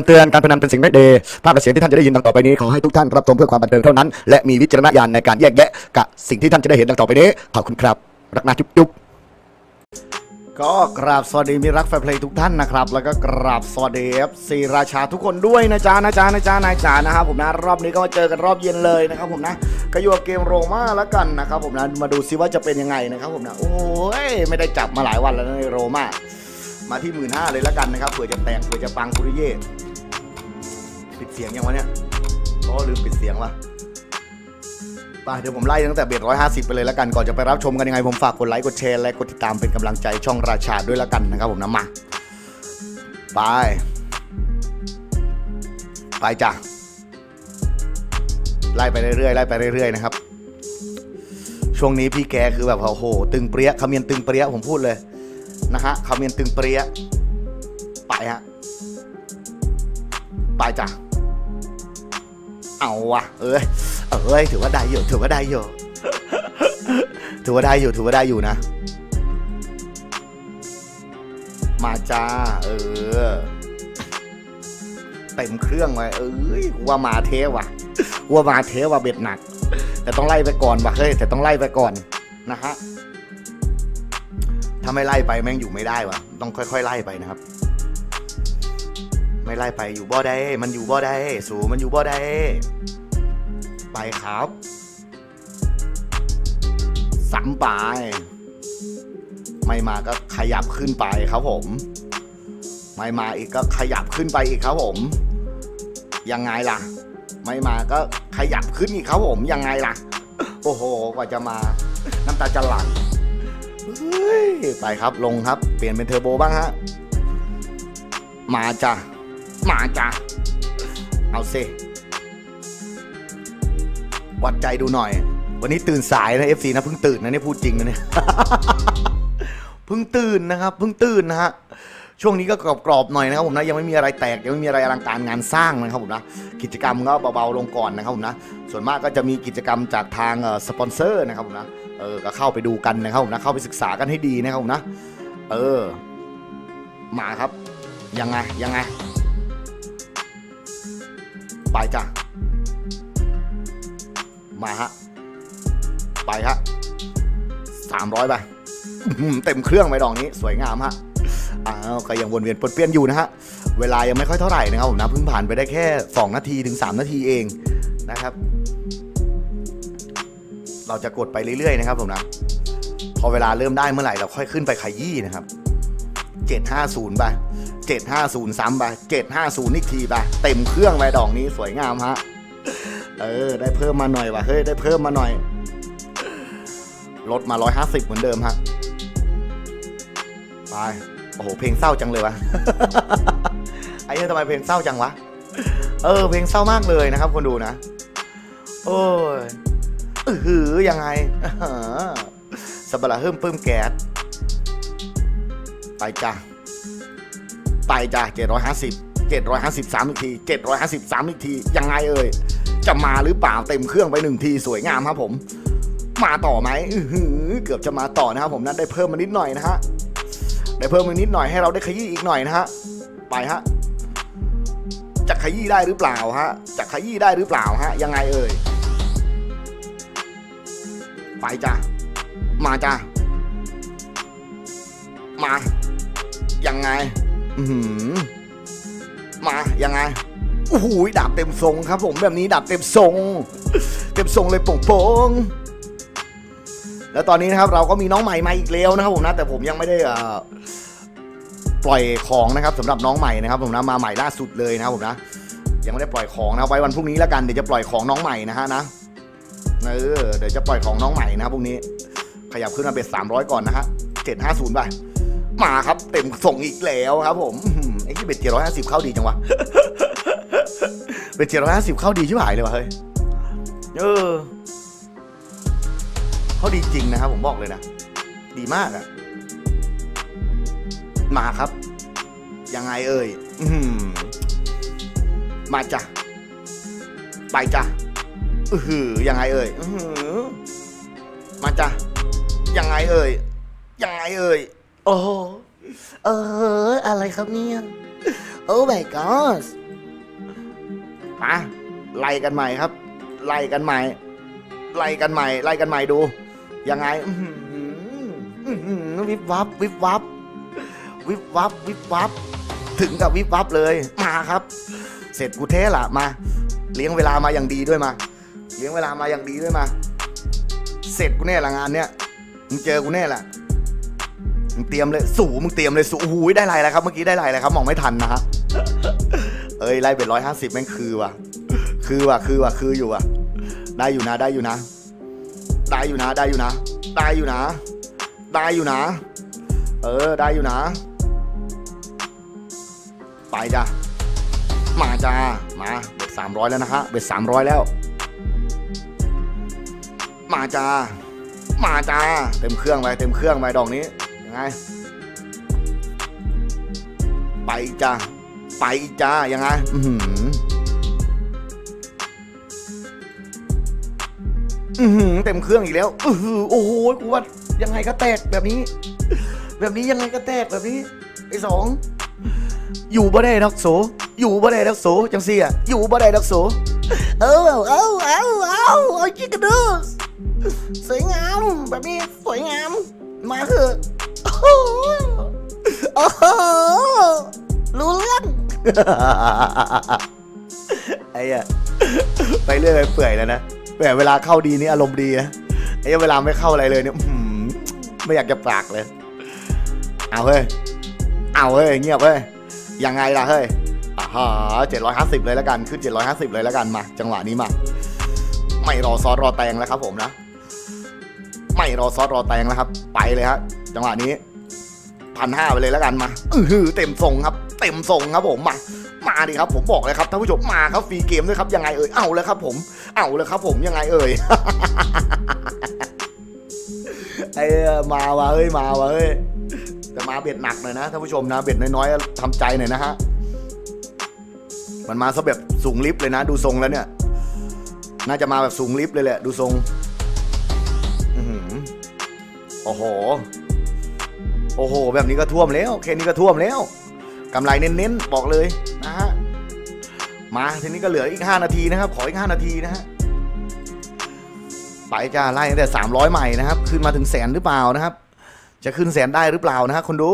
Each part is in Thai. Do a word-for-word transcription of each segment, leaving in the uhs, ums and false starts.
ตือนการพนันเป็นสิ่งไม่ดีภาพและเสียงที่ท่านจะได้ยินดังต่อไปนี้ขอให้ทุกท่านรับชมเพื่อความบันเทิงเท่านั้นและมีวิจารณญาณในการแยกแยะกับสิ่งที่ท่านจะได้เห็นดังต่อไปนี้ขอบคุณครับรักนาจุ๊บก็กราบสวัสดีมิรักแฟนเพลงทุกท่านนะครับแล้วก็กราบสวัสดีเอฟซีราชาทุกคนด้วยนะจ๊ะนะจ๊ะนะจ๊ะนายจ๋านะครับผมนะรอบนี้ก็มาเจอกันรอบเย็นเลยนะครับผมนะก็อยู่กับเกมโรม่าแล้วกันนะครับผมนะมาดูซิว่าจะเป็นยังไงนะครับผมนะโอ้ยไม่ได้จับมาหลายวันแล้วในโรม่ามาที่หมื่นห้าเลยแล้วกันนะครับเผื่อจะแตกเผื่อจะปังคุริเย่ปิดเสียงยังวะเนี่ยก็ลืมปิดเสียงว่ะเดี๋ยวผมไล่ตั้งแต่เบ็ดร้อยห้าสิบไปเลยแล้วกันก่อนจะไปรับชมกันยังไงผมฝากกดไลค์กดแชร์และกดติดตามเป็นกำลังใจช่องราชาด้วยแล้วกันนะครับผมนะมาไปไปจ้ะไล่ไปเรื่อยๆไล่ไปเรื่อยๆนะครับช่วงนี้พี่แกคือแบบโอ้โหตึงเปรี้ยขมิ้นตึงเปรี้ยผมพูดเลยนะฮะขมิ้นตึงเปรี้ยไปฮะไปจ้ะเอาวะเอ้ยเอ้ยถือว่าได้อยู่ถือว่าได้อยู่ถือว่าได้อยู่ถือว่าได้อยู่นะมาจ้าเออเต็มเครื่องไว้เอ้ยว่ามาเทว่ะว่ามาเทว่ะเบ็ดหนักแต่ต้องไล่ไปก่อนว่ะเฮ้ยแต่ต้องไล่ไปก่อนนะฮะถ้าไม่ไล่ไปแม่งอยู่ไม่ได้ว่ะต้องค่อยๆไล่ไปนะครับไม่ไล่ไปอยู่บ่ได้มันอยู่บ่ได้สูมันอยู่บ่ได้ไปครับสามปลายไม่มาก็ขยับขึ้นไปครับผมไม่มาอีกก็ขยับขึ้นไปอีกครับผมยังไงล่ะไม่มาก็ขยับขึ้นอีกครับผมยังไงล่ะโอ้โหกว่าจะมาน้ำตาจะหลั่งไปครับลงครับเปลี่ยนเป็นเทอร์โบบ้างฮะมาจ้ะมาจ้ะเอาสิวัดใจดูหน่อยวันนี้ตื่นสายนะ เอฟ ซี นะเพิ่งตื่นนะนี่พูดจริงนะเนี่ยเพิ่งตื่นนะครับเพิ่งตื่นนะฮะช่วงนี้ก็กรอบๆหน่อยนะครับผมนะยังไม่มีอะไรแตกยังไม่มีอะไรอลังการงานสร้างนะครับผมนะกิจกรรมก็เบาๆลงก่อนนะครับผมนะส่วนมากก็จะมีกิจกรรมจากทางสปอนเซอร์นะครับผมนะเออก็เข้าไปดูกันนะครับผมนะเข้าไปศึกษากันให้ดีนะครับผมนะเออมาครับยังไงยังไงไปจ้ะมาฮะไปฮะสามร้อยไปเต็มเครื่องไปดอกนี้สวยงามฮะอ้าวก็ยังวนเวียนปนเปี้ยนอยู่นะฮะเวลายังไม่ค่อยเท่าไหร่นะครับผมนะเพิ่งผ่านไปได้แค่สองนาทีถึงสามนาทีเองนะครับเราจะกดไปเรื่อยๆนะครับผมนะพอเวลาเริ่มได้เมื่อไหร่เราค่อยขึ้นไปขยี้นะครับเจ็ดห้าศูนย์ไปเจ็ดห้าศูนย์ซ้ำไปเจ็ดห้าศูนย์อีกทีไปเต็มเครื่องไปดอกนี้สวยงามฮะเออได้เพิ่มมาหน่อยว่ะเฮ้ยได้เพิ่มมาหน่อยลดมาร้อยห้าสิบเหมือนเดิมฮะไปโอ้โหเพลงเศร้าจังเลยวะ ไอ้เนี่ยทำไมเพลงเศร้าจังวะเออเพลงเศร้ามากเลยนะครับคนดูนะโอ้ยเออยังไงสบละเพิ่มเพิ่มแก๊สไปจ้ะไปจ้ะเจ็ดร้อยห้าสิบเจ็ดร้อยห้าสิบสามอีกทีเจ็ดร้อยห้าสิบสามอีกทียังไงเอ่ยจะมาหรือเปล่าเต็มเครื่องไปหนึ่งทีสวยงามครับผมมาต่อไหมเกือบจะมาต่อนะครับผมนั้นได้เพิ่มมานิดหน่อยนะฮะได้เพิ่มมานิดหน่อยให้เราได้ขยี้อีกหน่อยนะฮะไปฮะจะขยี้ได้หรือเปล่าฮะจะขยี้ได้หรือเปล่าฮะยังไงเอ่ยไปจ้ะมาจ้ะมายังไงอืมมายังไงโอ้โหดาบเต็มทรงครับผมแบบนี้ดาบเต็มทรงเต็มทรงเลยโป่งๆแล้วตอนนี้นะครับเราก็มีน้องใหม่มาอีกแล้วนะครับผมนะแต่ผมยังไม่ได้ปล่อยของนะครับสำหรับน้องใหม่นะครับผมนะมาใหม่ล่าสุดเลยนะครับผมนะยังไม่ได้ปล่อยของนะไว้วันพรุ่งนี้แล้วกันเดี๋ยวจะปล่อยของน้องใหม่นะฮะนะเออเดี๋ยวจะปล่อยของน้องใหม่นะครับพรุ่งนี้ขยับขึ้นมาเป็นสามร้อยก่อนนะฮะเจ็ดห้าศูนย์ไปมาครับเต็มส่งอีกแล้วครับผมไอ้ที่เบ็ดเจ็ดร้อยห้าสิบเข้าดีจังวะเป็นเจ็ดร้อยห้าสิบเข้าดีชิบหายเลยวะเฮ้ยเออเขาดีจริงนะครับผมบอกเลยนะดีมากอะมาครับยังไงเอ่ยมาจ้ะไปจ้ะอือหือยังไงเอ่ยอือหือมาจ้ะยังไงเอ่ยยังไงเอ่ยโอ้เอออะไรครับเนี่ยโอ้ my god มาไล่กันใหม่ครับไล่กันใหม่ไล่กันใหม่ไล่กันใหม่ดูยังไงวิบวับวิบวับวิบวับวิบวับถึงกับวิบวับเลยมาครับเสร็จกูเทละมาเลี้ยงเวลามาอย่างดีด้วยมาเลี้ยงเวลามาอย่างดีด้วยมาเสร็จกูแน่ละงานเนี้ยมึงเจอกูแน่ละมึงเตรียมเลยสู่มึงเตรียมเลยสู่หูยได้ไรแล้วครับเมื่อกี้ได้ไรแล้วครับมองไม่ทันนะฮะเอ้ยไล่เป็นร้อยห้าสิบแม่งคือว่ะคือว่ะคือว่ะคืออยู่ว่ะได้อยู่นะได้อยู่นะได้อยู่นะได้อยู่นะได้อยู่นะได้อยู่นะเออได้อยู่นะไปจ้ะมาจ้ามาเบ็ดสามร้อยแล้วนะฮะเบ็ดสามร้อยแล้วมาจ้ามาจ้าเต็มเครื่องไปเต็มเครื่องไปดอกนี้ยังไงไปจ้าไปจ้ายังไงอือหืออือหือเต็มเครื่องอีกแล้วอือหือโอ้โหกูว่ายังไงก็แตกแบบนี้แบบนี้ยังไงก็แตกแบบนี้ไอ้สองอยู่บ่ได้ดอกโสอยู่บ่ได้ดอกโสจังซี่อ่ะอยู่บ่ได้ดอกโสเออเออเออเออเอาจิกกระดูสวยงามแบบนี้สวยงามมาเถอะโอ้โหโอ้โหรู้เรื่องไอ้อะไปเรื่อยเปื่อยแล้วนะแต่เวลาเข้าดีนี่อารมณ์ดีนะไอ้เวลาไม่เข้าอะไรเลยเนี่ยไม่อยากจะปากเลยเอาเฮ้ยเอาเฮ้ยเงียบเฮ้ยยังไงล่ะเฮ้ยอ่าเจ็ดร้อยห้าสิบเลยแล้วกันขึ้นเจ็ดร้อยห้าสิบเลยแล้วกันมาจังหวะนี้มาไม่รอซอสรอแตงแล้วครับผมนะไม่รอซอสรอแตงแล้วครับไปเลยฮะจังหวะนี้พันห้าไปเลยแล้วกันมาอือเต็มทรงครับเต็มทรงครับผมมามาดิครับผมบอกเลยครับท่านผู้ชมมาครับฟรีเกมด้วยครับยังไงเอ่ยเอาเลยครับผมเอาเลยครับผมยังไงเอ่ยไอ้มาวะเฮ้ยมาวะเฮ้ยแต่มาเบ็ดหนักหน่อยนะท่านผู้ชมนะเบ็ดน้อยๆทำใจหน่อยนะฮะมันมาซะแบบสูงลิฟต์เลยนะดูทรงแล้วเนี่ยน่าจะมาแบบสูงลิฟต์เลยแหละดูทรงโอ้โหโอ้โหแบบนี้ก็ท่วมแล้วแค่นี้ก็ท่วมแล้วกำไรเน้นๆบอกเลยนะฮะมาทีนี้ก็เหลืออีกห้านาทีนะครับขออีกห้านาทีนะฮะไปจ้าไล่ตั้งแต่สามร้อยใหม่นะครับขึ้นมาถึงแสนหรือเปล่านะครับจะขึ้นแสนได้หรือเปล่านะฮะคนดู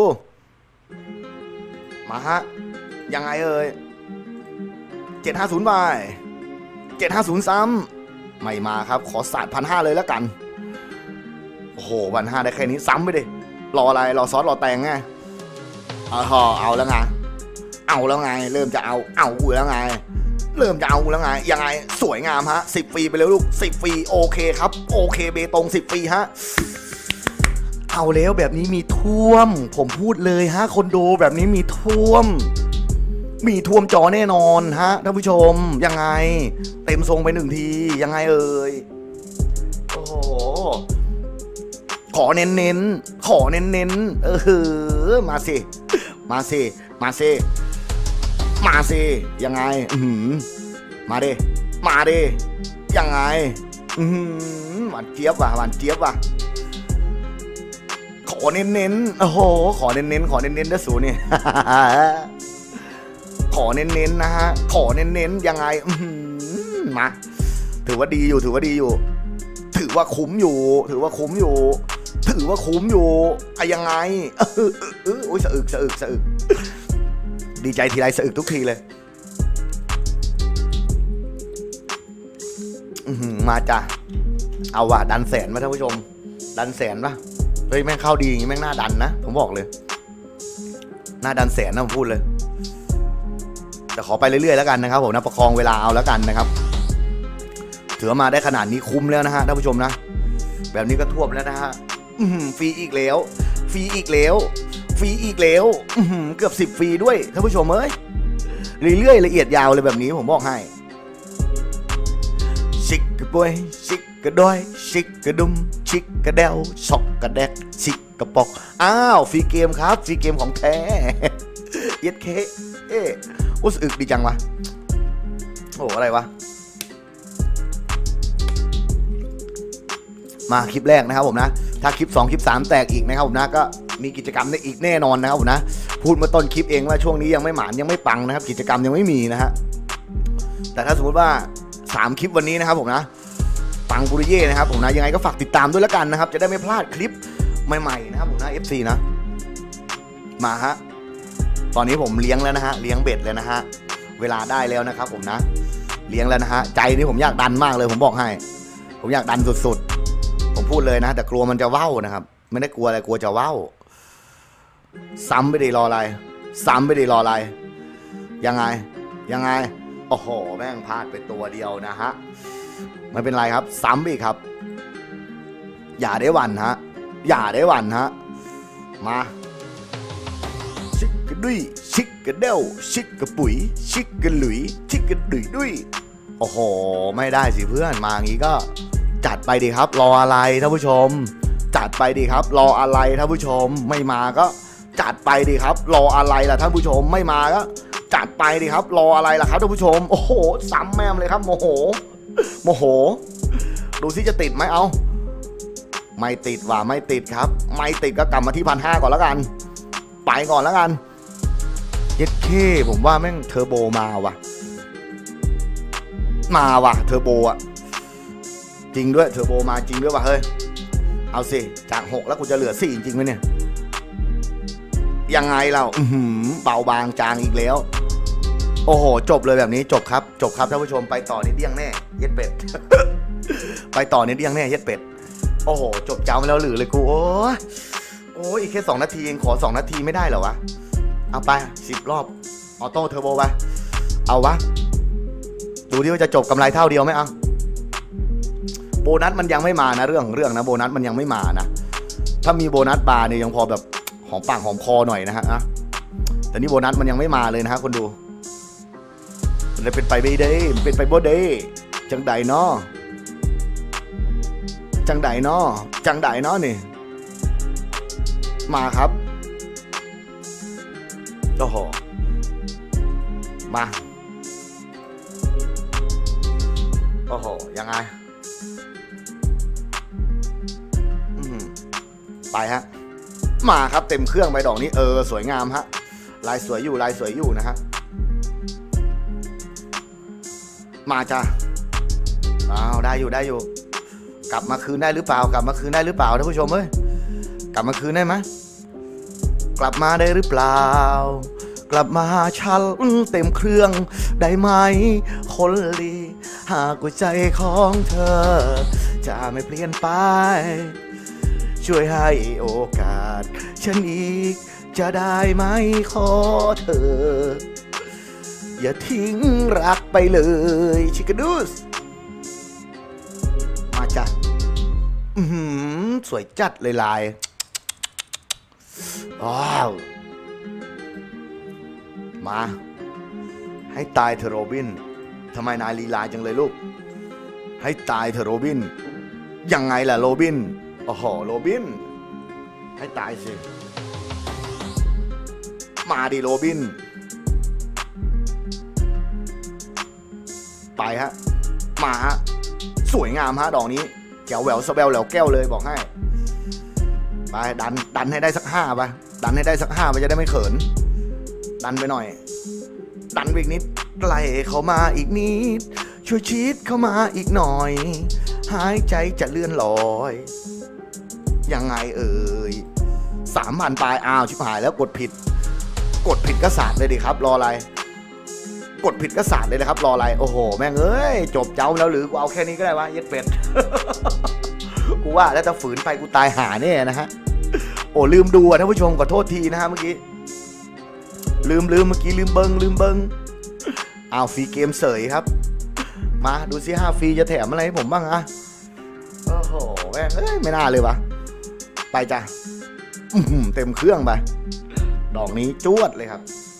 มาฮะยังไงเอ่ยเจ็ดห้าศูนย์ใบเจ็ดห้าศูนย์ซ้ำไม่มาครับขอศาสตร์พันห้าเลยแล้วกันโอ้โหพันห้าได้แค่นี้ซ้ำไปดิรออะไรรอซอสรอแตงไงเอาหอเอาแล้วไงเอาแล้วไงเริ่มจะเอาเอาแล้วไงเริ่มจะเอาแล้วไงยังไงสวยงามฮะสิบฟรีไปเลยลูกสิบฟรีโอเคครับโอเคเบตงสิบฟรีฮะเอาแล้วแบบนี้มีท่วมผมพูดเลยฮะคนดูแบบนี้มีท่วมมีท่วมจอแน่นอนฮะท่านผู้ชมยังไงเต็มทรงไปหนึ่งทียังไงเอ่ยโอ้โหขอเน้นเน้นขอเน้นเน้นเออมาสิมาสิมาสิมาสิยังไงอืมมาดิมาดิยังไงอืมหวานเจี๊ยบว่ะหวานเจี๊ยบว่ะขอเน้นเน้นโอ้โหขอเน้นเน้นขอเน้นเน้นนะสูนี่ ขอเน้นเน้นนะฮะขอเน้นเน้นยังไงมาถือว่าดีอยู่ถือว่าดีอยู่ถือว่าคุ้มอยู่ถือว่าคุ้มอยู่ถือว่าคุ้มอยู่ไอ้ยังไงเออเออเออโอ้ยสะอึกสะอึกสะอึกดีใจทีไรสะอึกทุกทีเลยมาจ้ะเอาว่ะดันแสนมาท่านผู้ชมดันแสนปะเฮ้ยแม่งเข้าดีอย่างงี้แม่งหน้าดันนะผมบอกเลยหน้าดันแสนนะผมพูดเลยแต่ขอไปเรื่อยๆแล้วกันนะครับผมนะประคองเวลาเอาแล้วกันนะครับถือมาได้ขนาดนี้คุ้มแล้วนะฮะท่านผู้ชมนะแบบนี้ก็ท่วมแล้วนะฮะฟรีอีกแล้วฟรีอีกแล้วฟรีอีกแล้วเกือบสิบฟรีด้วยท่านผู้ชมเอ้ยเรื่อยๆละเอียดยาวเลยแบบนี้ผมบอกให้ชิกกระบวยชิกกระดอยชิกกระดุมชิกกระเดวชอกกระแดกชิกกระปอกอ้าวฟรีเกมครับฟรีเกมของแท้เย็ดเคเอ๊ะรู้สึกดีจังวะโอ้อะไรวะมาคลิปแรกนะครับผมนะถ้าคลิปสองคลิปสามแตกอีกนะครับผมนะก็มีกิจกรรมในอีกแน่นอนนะครับผมนะพูดมาต้นคลิปเองว่าช่วงนี้ยังไม่หมานยังไม่ปังนะครับกิจกรรมยังไม่มีนะฮะแต่ถ้าสมมติว่าสามคลิปวันนี้นะครับผมนะปังปุริเย่นะครับผมนะยังไงก็ฝากติดตามด้วยแล้วกันนะครับจะได้ไม่พลาดคลิปใหม่ๆนะครับผมนะ เอฟ ซี นะมาฮะตอนนี้ผมเลี้ยงแล้วนะฮะเลี้ยงเบ็ดแล้วนะฮะเวลาได้แล้วนะครับผมนะเลี้ยงแล้วนะฮะใจนี่ผมอยากดันมากเลยผมบอกให้ผมอยากดันสุดๆผมพูดเลยนะแต่กลัวมันจะเว้านะครับไม่ได้กลัวอะไรกลัวจะเว้าซ้ำไปดิรออะไรซ้ำไปดิรออะไรยังไงยังไงโอ้โหแม่งพลาดไปตัวเดียวนะฮะไม่เป็นไรครับซ้ำอีกครับอย่าได้หวั่นฮะอย่าได้หวั่นฮะมาชิกกระดุยชิกกระเด้วชิกกระปุ๋ยชิกกระหลุยชิกกระดุยดุยโอ้โหไม่ได้สิเพื่อนมาอย่างนี้ก็จัดไปดิครับรออะไรท่านผู้ชมจัดไปดิครับรออะไรท่านผู้ชมไม่มาก็จัดไปดิครับรออะไรล่ะท่านผู้ชมไม่มาก็จัดไปดิครับรออะไรล่ะครับท่านผู้ชมโอ้โหซ้ำแม่มเลยครับโมโหโมโหดูสิจะติดไหมเอาไม่ติดว่ะไม่ติดครับไม่ติดก็กลับมาที่พันห้าก่อนแล้วกันไปก่อนแล้วกันเย็ดเคผมว่าแม่งเทอร์โบมาว่ะมาว่ะเทอร์โบอ่ะจริงด้วยเทอร์โบมาจริงด้วยว่ะเฮ้ยเอาสิจากหกแล้วกูจะเหลือสี่จริงไหมเนี่ยยังไงเราเบาบางจางอีกแล้วโอ้โหจบเลยแบบนี้จบครับจบครับท่านผู้ชมไปต่อนิดเดียงแน่เย็ดเป็ด ไปต่อนิดเดียงแน่เย็ดเป็ดโอ้โหจบเจ้ามาแล้วหรือเลยกูโอ้โอ้อีกแค่สองนาทีเองขอสองนาทีไม่ได้เหรอวะเอาไปสิบรอบออโต้เทอร์โบไปเอาวะดูดิว่าจะจบกำไรเท่าเดียวไหมเอาโบนัสมันยังไม่มานะเรื่องเรื่องนะโบนัสมันยังไม่มานะถ้ามีโบนัสบาร์เนี่ยยังพอแบบหอมปากหอมคอหน่อยนะฮะนะแต่นี่โบนัสมันยังไม่มาเลยนะฮะคนดูมันเลยเป็นไปไม่ได้มันเป็นไปบ่ได้จังใดเนาะจังใดเนาะจังใดเนาะนี่มาครับโอ้โหมาโอ้โหยังไงไปฮะมาครับเต็มเครื่องไปดอกนี้เออสวยงามฮะลายสวยอยู่ลายสวยอยู่นะฮะมาจ้าอ้าวได้อยู่ได้อยู่กลับมาคืนได้หรือเปล่ากลับมาคืนได้หรือเปล่าท่านผู้ชมเอ้ยกลับมาคืนได้ไหมกลับมาได้หรือเปล่ากลับมาชันเต็มเครื่องได้ไหมคนลีหากหัวใจของเธอจะไม่เปลี่ยนไปช่วยให้โอกาสฉันอีกจะได้ไหมขอเธออย่าทิ้งรักไปเลยชิคาดูสมาจ้ะอืมสวยจัดเลยลายว้าวมาให้ตายเธอโรบินทำไมนายลีลาจังเลยลูกให้ตายเธอโรบินยังไงล่ะโรบินโอ้โหโรบินให้ตายสิมาดิโรบินไปฮะมาฮะสวยงามฮะดอกนี้แก้วแหววสแบลแหววแก้วเลยบอกให้ไปดันดันให้ได้สักห้าไปดันให้ได้สักห้าไปจะได้ไม่เขินดันไปหน่อยดันไปอีกนิดไกลเข้ามาอีกนิดช่วยชีดเข้ามาอีกหน่อยหายใจจะเลื่อนลอยยังไงเอ่ยสามพันปลายอ้าวชิบหายแล้วกดผิดกดผิดก็สาดเลยดิครับรออะไรกดผิดก็สาดเลยนะครับรออะไรโอ้โหแม่งเอ้ยจบเจ้าแล้วหรือกูเอาแค่นี้ก็ได้วะเย็ดเป็ด กูว่าแล้วจะฝืนไปกูตายหาเนี่ยนะฮะโอ้ลืมดูอ่ะท่านผู้ชมขอโทษทีนะฮะเมื่อกี้ลืมลืมเมื่อกี้ลืมเบิ้งลืมเบิ้งอ้าวฟรีเกมเสยครับมาดูซิห้าฟรีจะแถมอะไรให้ผมบ้างอะโอ้โหแม่งเอ้ยไม่น่าเลยวะไปจ้ะเต็มเครื่องไปดอกนี้จวดเลยครับ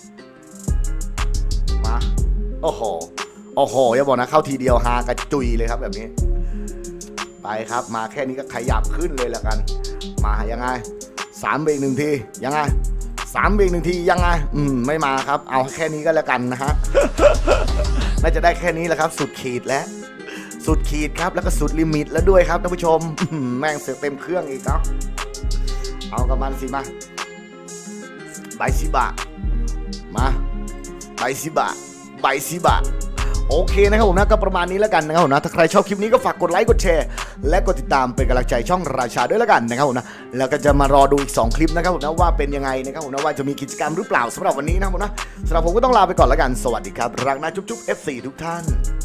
มาโอ้โหโอ้โหอย่าบอกนะเข้าทีเดียวฮากระจุยเลยครับแบบนี้ไปครับมาแค่นี้ก็ขยับขึ้นเลยละกันมายังไงสามเบรกหนึ่งทียังไงสามเบรกหนึ่งทียังไงอืมไม่มาครับเอาแค่นี้ก็แล้วกันนะฮะ น่าจะได้แค่นี้แหละครับสุดขีดแล้วสุดขีดครับแล้วก็สุดลิมิตแล้วด้วยครับท่านผู้ชมแม่งเสือเต็มเครื่องอีกเนาะเอากับมันสิมาใบซิบะมาใบซิบะใบซิบะโอเคนะครับผมนะก็ประมาณนี้แล้วกันนะครับผมนะถ้าใครชอบคลิปนี้ก็ฝากกดไลค์กดแชร์และกดติดตามเป็นกำลังใจช่องราชาด้วยแล้วกันนะครับผมนะแล้วก็จะมารอดูอีกสองคลิปนะครับผมนะว่าเป็นยังไงนะครับผมนะว่าจะมีกิจกรรมหรือเปล่าสำหรับวันนี้นะครับผมนะสำหรับผมก็ต้องลาไปก่อนแล้วกันสวัสดีครับรักนะจุ๊บๆ เอฟ ซี ทุกท่าน